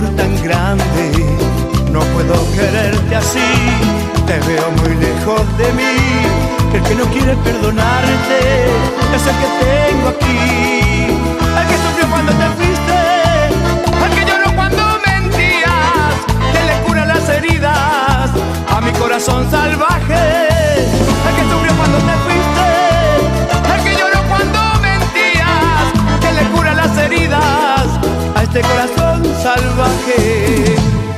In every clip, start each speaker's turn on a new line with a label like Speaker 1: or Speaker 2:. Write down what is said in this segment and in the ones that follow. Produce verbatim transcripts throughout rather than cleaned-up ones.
Speaker 1: tan grande, no puedo quererte así. Te veo muy lejos de mí. El que no quiere perdonarte es el que tengo aquí. El que sufrió cuando te fuiste, el que lloró cuando mentías, que le cura las heridas a mi corazón salvaje. El que sufrió cuando te fuiste, el que lloró cuando mentías, que le cura las heridas a este corazón salvaje.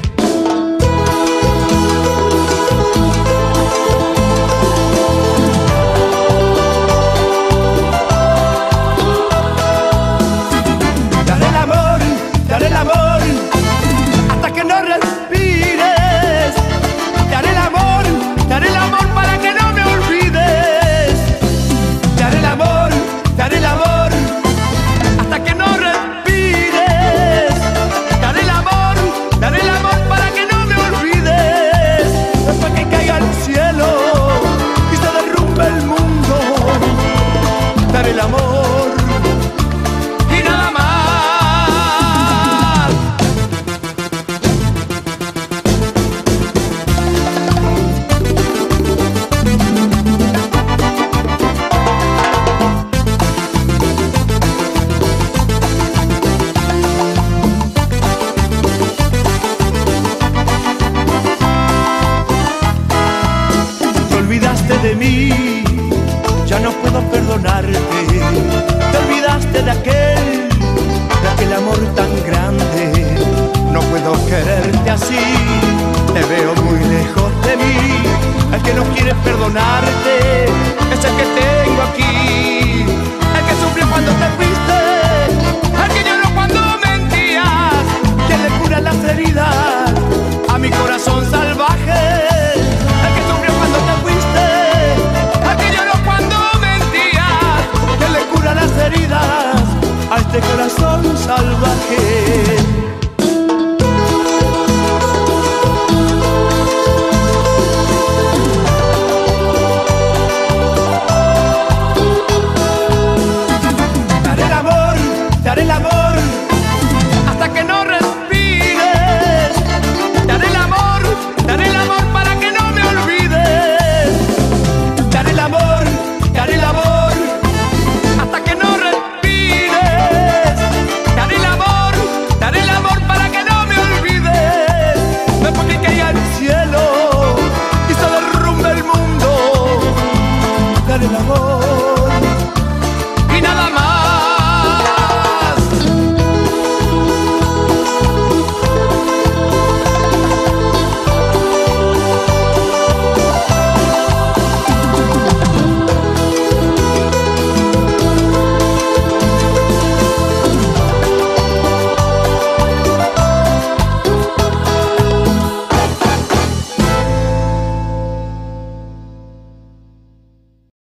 Speaker 1: Te haré el amor hasta que no respires. Te haré el amor, te haré el amor para que no me olvides. Te haré el amor, te haré el amor hasta que no respires. Te haré el amor, te haré el amor para que no me olvides. Hasta que caiga el cielo y se derrumbe el mundo. Te haré el amor y nada más. De mí, ya no puedo perdonarte. Te olvidaste de aquel, de aquel amor tan grande. No puedo quererte así. Te veo muy lejos de mí. El que no quiere perdonar